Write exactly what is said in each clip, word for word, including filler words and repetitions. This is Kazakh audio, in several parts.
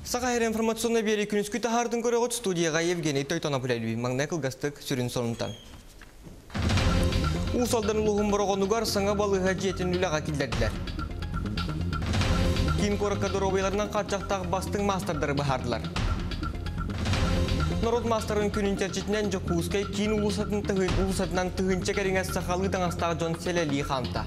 Сақайыр информационный бері күніскі тахардың көріғыт студияға Евгений Тойтонапулялуи маңнай қылғастық сүрін сонынтан. Усалдан ұлығын бұрағынуғар саңа балыға жетін үліға келдерділер. Кейін қорыққа дұробайларынан қатжақтағы бастың мастардары бұхардылар. Народ мастарын күнін терчетінен жоқ ұғызқай кейін ұлысатынан тұғынча кәріңіз сақалы даңастағы жон селелі қамта.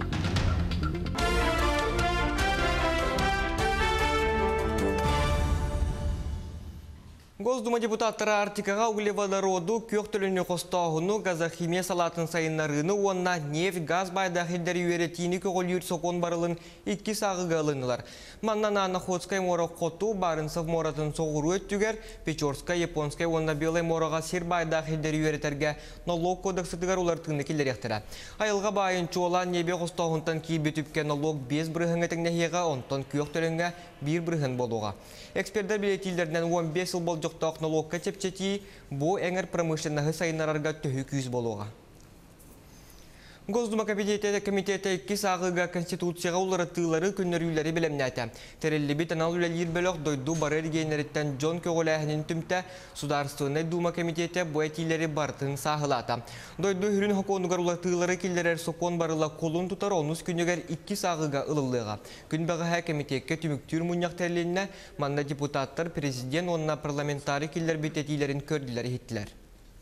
Госдума депутаттары Артикаға углеводороду көк төліні қостауыны газохимия салатын сайынларыны онна нефть, газ байдахилдері үйеретіні көгіл үйір соқон барылын икки сағыға алынылар. Маннан ана Ходскай мора қоту барынсов моратын соғыру өттігер, Печорскай, Японскай, онна белай мораға сер байдахилдері үйеретерге налог кодексытығар олар тыңны келдер ектірі. Айылға байын чуала небе қостауынтан кейбі түпке налог бес бірғын әтіңнәхеға, онтан көк төлінге бір бірғын болуға. Эксперттер билетилдерінен он бес ыл бол жоқтақ налогқа чепчети, бұ әңір промышленнағы сайынарарға түхі күйіз болуға. Госдума комитеті икки сағыға конституцияға олары тылары күннер үйлері білемнәті. Терелі бит анал үлелер бөлік дойду барыр гейнереттен Джон Көгіләхінің түмті Сударственный дума комитеті бұ әтилері бартын сағылата. Дойду хүрін хоконуғар олар тылары келдерер соқон барыла қолын тұтар оныз күнігер икки сағыға ылылыға. Күн бағыға комитетке түміктір мұняқ тәрленіне манна депутаттар, президент, онна парламентары келдер бет әтилерін көрділер еттілер.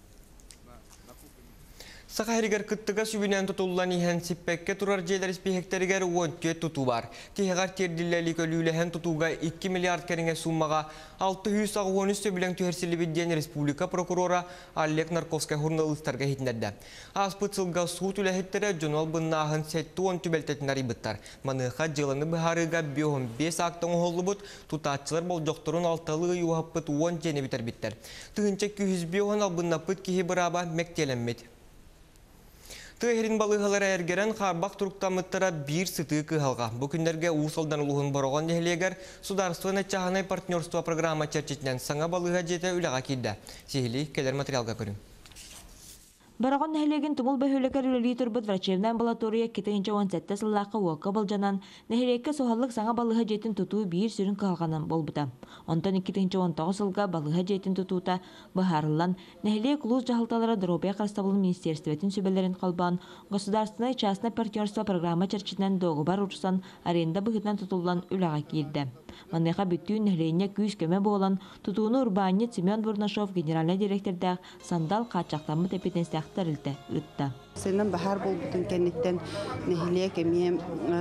Сақайригер кыттыға сүбінен тұтылуан ихен сиппекке тұрар жейлер іспехектерігер он төт тұту бар. Тегеғар терділләлі көліліхен тұтуға икки миллиард кәріңе суммаға алты жүз он үч сөбілен түйерсілі бідден республика прокурора Олег Нарковскай хурналыстарға хетінерді. Аспыт сылға суут үләхеттері жонал бұннағын сәтті он түбәлтетін арибыттар. Маныға жылыны бұхарыға бес бес ақтың оғылы бұд, тұтатшылар бол жоқтырын алталы юғаппыт он жені бітер біттер. Тұғынча күз бес албыннаппыт кихи бұраба мәктеленмет. Тыгерин балыгалары әргерен қарбақ тұрықтамыттара бір сыты кыхалға. Бүкіндерге ұсылдан ұлығын бұрған дегелегер Сударственный чаханай партнерство программа черчетінен саңа балыға жете үліға келді. Сехілі келер материалға көрім. Бараган нәһилеген тумул бөһөлөкөр үлелии турбут врачебная амбулатория кетенче он сетте сыллакка уокка болжанан нәһилекке сохаллык саңа балыга жетін тутуу бир сүрүн калганын болбута. Онтон иккитинче он тогуз сылга балыга жетін тутуута бахарылан нәһилек луз жахалталары дробия карстабыл министерствотин сүбелерин калбан государственный частный партнерство программа черчитинен догубар урсан аренда быгытынан тутулган үлага кирди. Манныха бүттүүн нәһилене күз көмө болан тутууну урбанит Семен Бурнашов генеральный директорда сандал качактамы тепетенстак тарылты ытта. Сенен бахар болбутун кеннеттен нехилек эми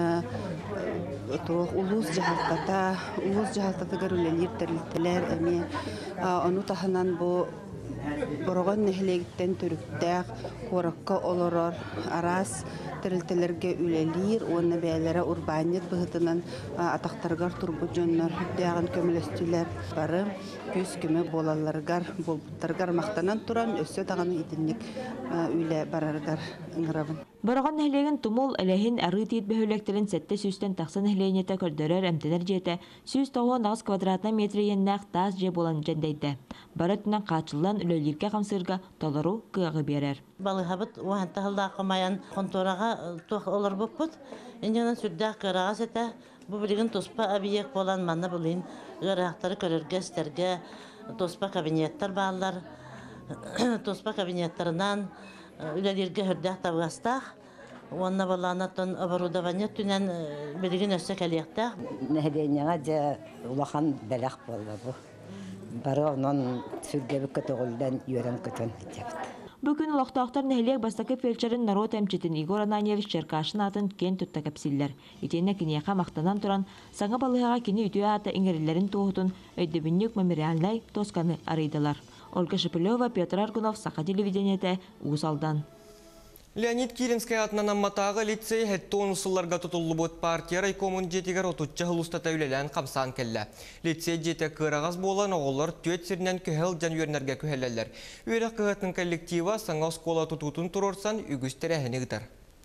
турок улус жахалтата, улус жахалтата гарулелер тарылтылар эми ону таханан бу борогон нехилектен түрүктәк коракка олорор арас тирилтелерге үлелир, онна бәләре урбанит быһытынан атактаргар турбут жоннор дяган көмөлөстүләр бары күз көмө болаларгар болбуттаргар мактанан туран өссө таган идинник үле бараргар ыңырабын. Бараган нәһилеген тумул элехин арытит бөһөлектерин сетте сүстен таксын нәһиленете көрдөрөр эмтенер жете сүз тогуз квадратна метр еннак таз же болан жендейде. Барытынан качылдан үлелирге камсырга толору кыгы берер. Балыхабыт уанта халдакымаян конторага тох олар буппут. Энденен сүрдәк кырагас эте бу билген тоспа объект болан манна булын гырактары көрөргө стерге тоспа кабинеттер баалар. Тоспа кабинеттеринен үлелерге хүрдәк табгастах. Онна баланатын оборудование түнен билген өссө келектә. Нәһиленега же улахан белек болду бу. Бары онон сүргебі көтөгүлден үйөрен көтөн кетебит. Бүгін лохтақтар нәһилек бастакы фельдшерин народ әмчетін Игор Ананьевич Черкашын атын кен түтті кәпсиллер. Итене кенеяқа мақтанан туран саңа балыға кені үтіе аты эңерелерін туғытын өйдебіннік мемориалнай тосканы арыйдылар. Ольга Шепелева, Петр Аргунов, Сақа телевидениеті, Уысалдан. Леонид Киринский атынан амматағы лицей хәттон усылларға тұтылы бұд партия райкомын жетігер отучча хылыстата үлелән қамсан келі. Лицей жете кырағыз болан оғылар төт сірінен көхел жан үйернерге көхелелер. Үйрек қығытын коллектива саңа скола тұтутын тұрорсан үгістер әхіні ғытар.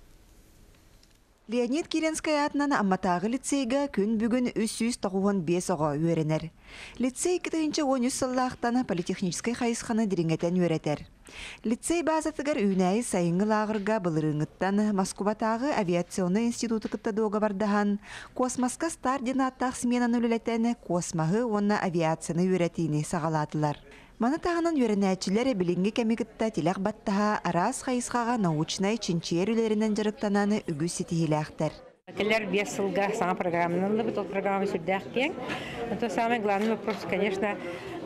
Леонид Киринский атынан амматағы лицейға күн бүгін үч жүз тогуз беш оға үйеренер. Лицей кітігінші он үч сыллақтаны политехническай қайысқаны диреңетен үйеретер. Лицей базатыгар үйнәйі сайыңы лағырға былырыңыттан Москватағы авиационный институты кытта доға бардахан, космоска стардинаттақ сменаны өлелетені космағы онна авиацияны өретіні сағаладылар. Маны тағынан өренәтчілері білінгі кәмігітті телек баттаға арас қайысқаға научнай чинчер үлерінен жарықтананы үгі сетихиләқтер. Келер бес жылга саңа программаны бит ол программа сүрдәк кең. То самый главный вопрос, конечно,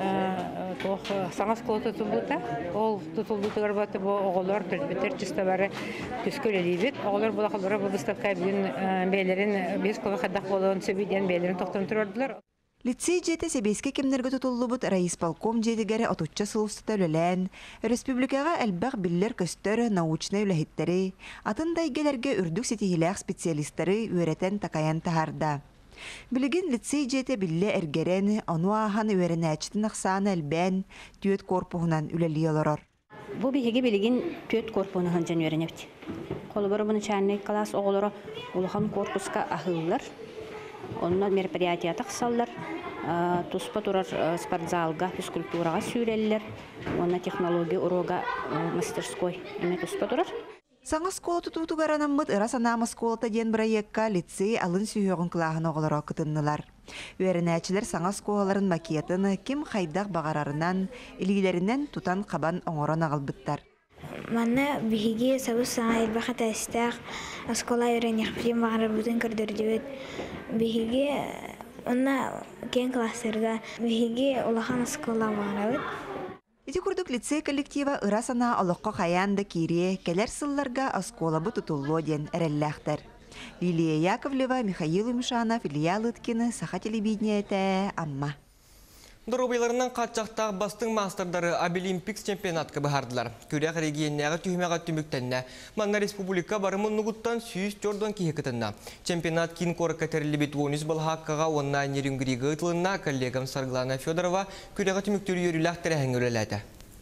то саңа школа тутулута. Ол тутулута работа бу оголор төрбетер чистабары күскөлели бит. Оголор була халдара бу выставка бүген бейлерин бес кылы хадак болгон сөбиден бейлерин токтон турдылар. Лицей жете себеске кемнерге тутуллубут райисполком жетигере отучча сылыстыта өлелән, республикаға әлбәқ биллер көстөр научный үләхеттері, атындай гелерге үрдік сетихиләқ специалисттары өретен такаян тахарда. Білігін лицей жете билле әргерен, ону ахан өеренәчтін ақсаны әлбән, түйет корпуғынан үләлі олорор. Бу биһиги билигин төт корпуны ханжан өөренебит. Колубары буны чанный класс оголоро улахан корпуска ахыллар. Онна мероприятия тахсаллар, туспа турар спортзалга, физкультурага сүйреллер, онна технология урога мастерской эме туспа турар. Саңа скола тутутугаранаммыт ыра санама сколата ден проектка лицей алын сүйөгін кылағын оғылыра кытыннылар. Үйерінәчілер саңа сколаларын макетын кем хайдақ бағарарынан, илгілерінен тутан қабан оңорон ағылбыттар. Манна биһиги сабыс саңа ирбаха тәстәк аскола үйрәнек прим бағарар бүтін көрдірдібет. Биһиги онна кен классырга биһиги улахан аскола бағарабыт. Ити курдук лицей коллектива ыра сана олыққа қаянда кире келер сылларга асколабы тутулло ден әрелләқтер. Лилия Яковлева, Михаил Умшанов, Илья Лыткин, Саха телевидениеті, Амма. Дорубайларынан қатшақтағы бастың мастerdары Обилимпикс чемпионатқа бағардылар. Көрек регионнағы түймеға түміктенне. Манна республика барымын нұғыттан сүйіс жордан кейекітінна. Чемпионат кейін қоры кәтерлі бет оныз бұл хаққаға онна нерінгірегі ұтылына коллегам Сарглана Федорова көрегі түміктері өріләқтері әңгіреләді.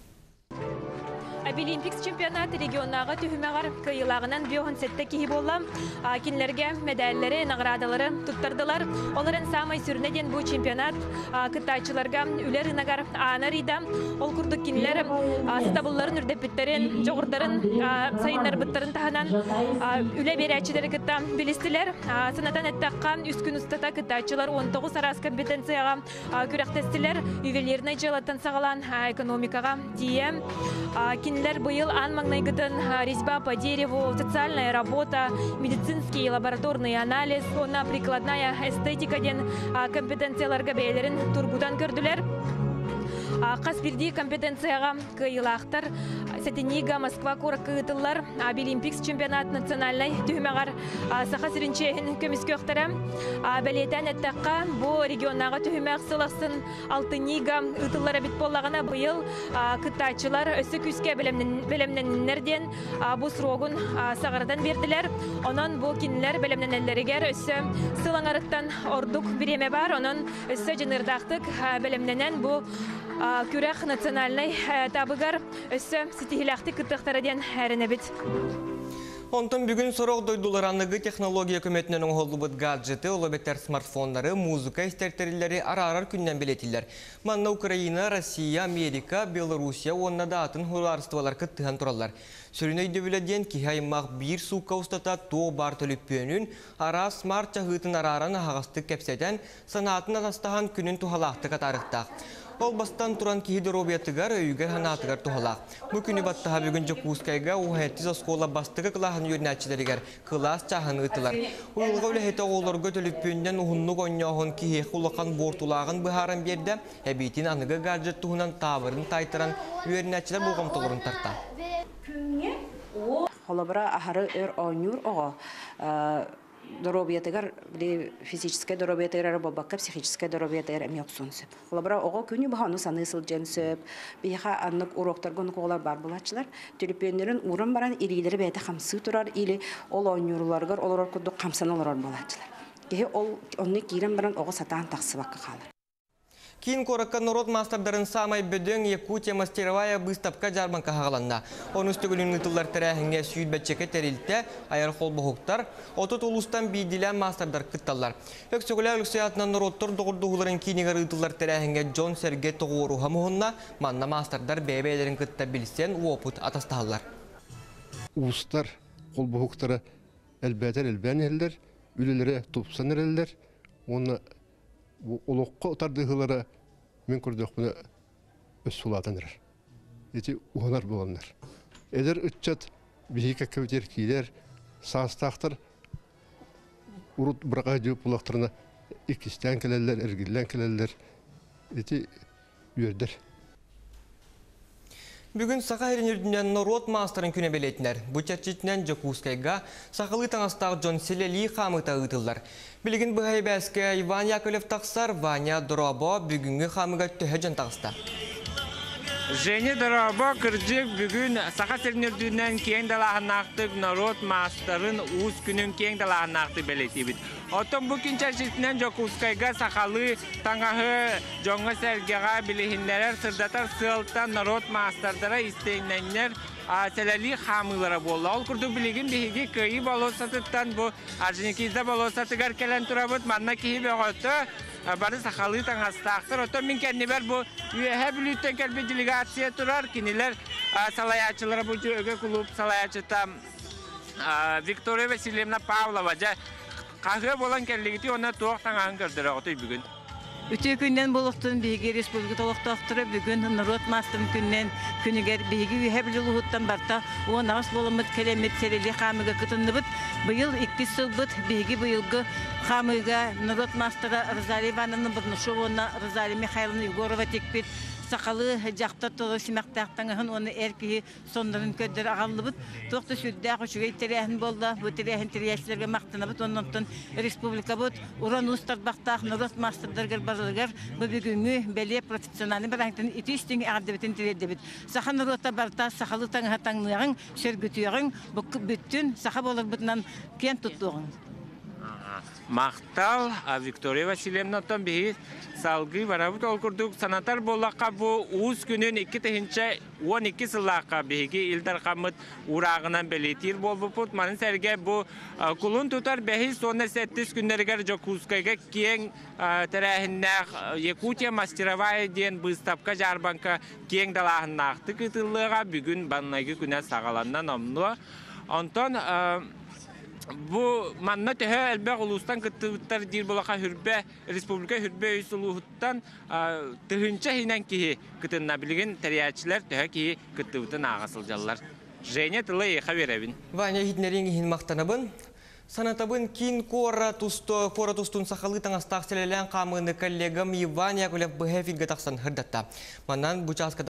Обилимпикс чемпионаты регионнағы түймеғар кыйылағынан биоғын сетті кейі болам. Кинлерге медальлері, наградалары тұттардылар. Оларын самай сүрінеден бұл чемпионат кыттайчыларға үлер нагар анарыйда. Ол күрдік кинлер стабылларын үрдепіттерін, жоғырдарын, сайынлар бұттарын тағынан үле берәчілері кытта білістілер. Сынатан әттаққа үскін ұстата кыттайчылар он тоғыз арас компетенцияға күрәқтестілер. Ювелирный жылаттан сағалан экономикаға тием. Кинлер быйыл анмаңнайгытын резьба по дереву, социальная работа, медицинский и лабораторный анализ, она прикладная эстетика ден компетенцияларга бейлерин тургудан көрдүлер. Қасбирди компетенцияға кыйылақтар, Сетенига, Москва куры кыйтылар, Обилимпикс чемпионат национальный түймеғар сақа сиринчейін көміскі өқтірі. Бәлетен әттіққа бұл регионнаға түймеғ сылақсын Алтынига ұтылары бит болағына бұйыл кыттайчылар өсі күске бәлемненнерден бұл сұрогын сағырдан берділер. Онын бұл кинлер бәлемненелерігер өсі сылаңарықтан ордық біреме бар, онын өсі жынырдақтық бәлемненен бұл күрәқ национальный табығар өсі сетихилақты күттіқтараден әріне бит. Онтын бүгін сұрық дойдуларанығы технология көметінен оңғолы бұд гаджеты, олабеттер смартфондары, музыка истертерілері ара-арар күннен білетілер. Манна Украина, Россия, Америка, Белоруссия, онна да атын хуларыстывалар күттіған тұралар. Сөріне дөбіледен кихаймақ бір суқа ұстата то бар төліппенін, ара смарт жағытын ара-аран ағасты кәпсәден санатын атастаған күнін тухалақты қатарықтақ. Ол бастан туран кихиді робиятыгар өйгер ханатыгар тухалақ. Мүкіні баттаға бүгін Жокускайға уғайттіз оскола бастығы қылағын өрнәтчілерігер қылас чағын ұтылар. Уылға өлі оларға төліппеннен ұғынны қоньяғын кихеқ ұлақан бортулағын бұхаран берді, әбейтін анығы гаджет тұғынан табырын тайтыран өрнәтчілер болғам тұғырын тарта. Холобра ахары өр ойнур оға. Доробиятыгар, физическое доробиятыгар болбаққа, психическое доробиятыгар әме оқсын сөп. Холобра оға күні бұғаны саны сылжен сөп. Бейха анық уроқтарғын қолар бар болатшылар. Төліпенлерін урын баран ирилері бәйті қамсы тұрар, или ол ойнурларғар, олар күрді қамсан олар болатшылар. Кеге ол онны кейрен баран оға сатан тақсы баққа қалыр. Кин коракка народ мастардарын самай бөдөң Якутия мастеровая выставка жарбанка хагаланна. Он үстігілін ұтылар тәрәхіңе сүйіт бәтчеке тәрілті айар қолбығықтар, отут улустан бейділен мастардар кытталар. Өксігілі үлксіятынан народтар доғырдығыларын кейнегер ұтылар тәрәхіңе Джон Серге тоғыру хамығынна манна мастардар бәйбәйлерін кытта білсен уопут атастағылар. Улустар қолбығықтары әлбәтер әлбән әлдер, үлілері тұпсан әлдер, оны олыққа ұтардығылары мен көрдіқ бұны өз сұлатаныр. Еті ұғанар боланар. Әдір үтчат бейік әккәутер кейлер, састақтыр, ұрыт бұраға дөп бұлақтырына икістен кәлелер, әргілен кәлелер, еті үйердер. Бүгін сақа ерінердінен народ мастарын күне белетінер. Бұчатчетінен Жокускайға сақылы таңастағы Джон Селели қамыта ұтылар. Білігін бұғай бәске Иван Яковлев тақсар Ваня Дробо бүгінгі қамыға төһе жан тағыста. Жене Дробо кірджек бүгін сақа серінердінен кең далағынақтық народ мастарын ұз күнін кең далағынақтық белетебіт. Отын бұл күнчәршетінен Жокускайға сақалы таңағы жоңға сәргеға білігіндерер сырдатар сылтан народ мастардара істейінненер Селели хамылары болды. Ол күрді білігін бейге көйі болосатыттан бұл Аржинекизда болосатығар кәлін тұрабыд манна кейі бәғоты бары сақалы таңастақтыр. Отын мен кәнне бәр бұл үйәе бүліттен кәлбе делегация тұрар. Кенелер салаячылары бұл өге клуб салаячыта Виктория Васильевна Павлова қағы болан кәлігіті оны тоқ таңағын көрдірі оғыты бүгін. Үтü күннен болуқтың бейге республика толықтақтыры бүгін народ мастым күннен күнігер бейге үйәбілі ұлғыттан барта оған ағыс болымыд кәлемет сәрелі қамыға күтінді бұйыл икки сыл бұд бейге бұйылғы қамыға народ мастыра Розалия Ивановна бұрнышы оңына Розалия Михайловна Егорова текпет сақалы жақта толы симақтақтаңығын оны әркеге сондарын көддері ағалды бұд. Тоқты сүрдәқ үшіге тірәхін болды. Бұл тірәхін тірәшілерге мақтына бұд. Оннан республика бұд. Уран ұстар бақтақ, народ мастырдырғыр барылығыр. Бұл бүгінгі бәле профессионалын бір аңтын еті үстің ағдыбетін тіреді бұд. Сақа народта барта сақалы таңыға таңлығын, сөргітуяғын, бүттін сақа болыр бұдынан кен тұттуғын. Мақтал Виктория Васильевна тон бейі салғы барабыт ол күрдік санатар болаққа бұл ұз күнін екі тәхінші он екі сылаққа бейге илдар қамыт урағынан бәлетер бол бұпыт. Манын сәрге бұл күлін тұтар бәйі соны сәттіс күндергер Жокускайға кең тәрәхіннәқ Якутия мастеровая ден бұстапқа жарбанқа кең далағыннақты күтіліға бүгін баннайғы күнә сағаланнан омны. Онтон Бу манна төһө әлбәг улустан кыттыттар дир болака хүрбә республика хүрбә үсүлүттан тыгынча хинен ки кытынна билген тәриячиләр төһө ки кыттыбытын агасыл жаллар. Женя тылы хаберебин. Ваня хитнерин хин мактанабын. Санатабын кин кора тусто кора тустун сахалы таңастак селелән камыны коллегам Иван Яковлев бэхефит гатаксан хырдатта. Маннан бучаска